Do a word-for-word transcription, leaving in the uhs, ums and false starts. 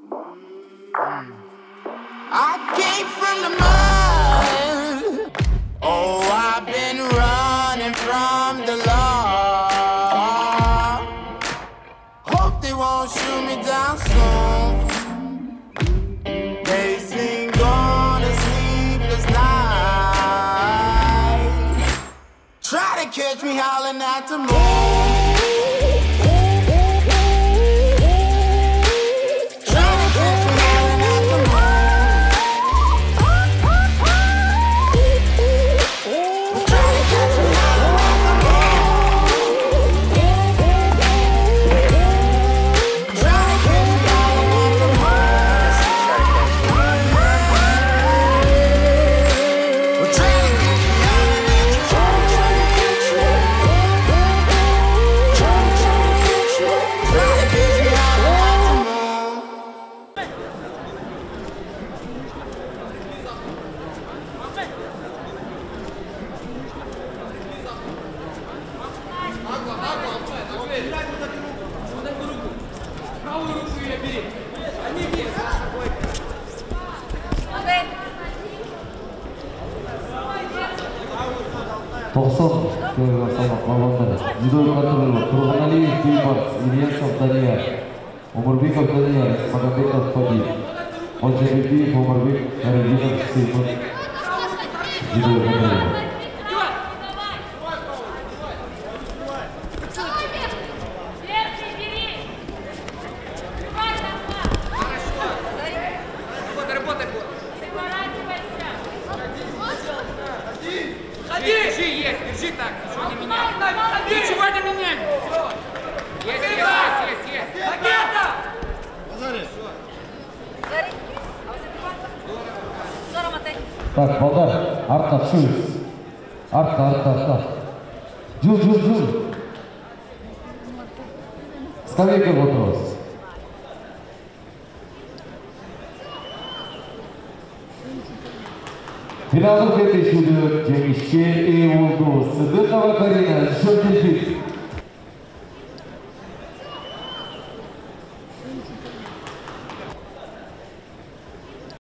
I came from the mud. Oh, I've been running from the law. Hope they won't shoot me down soon. They sing on a sleepless night. Try to catch me howling at the moon. тоқсан килограмм салмақ балуандары дзюдо категориясында Тұрғыналиев Бейбарс, Ильясов Данияр, Омарбеков Данияр, Магомедов Фадил, Олжабеков Омарбек, Карина Сейфов дзюдо категориясында. Так, балдар, артқа түсіңіз. Артқа, артқа, артқа. Жүр, жүр, жүр. Скамейка отырыңыз. Финалдық кездесуде жеңіске ие болды. Сыдыкова Карина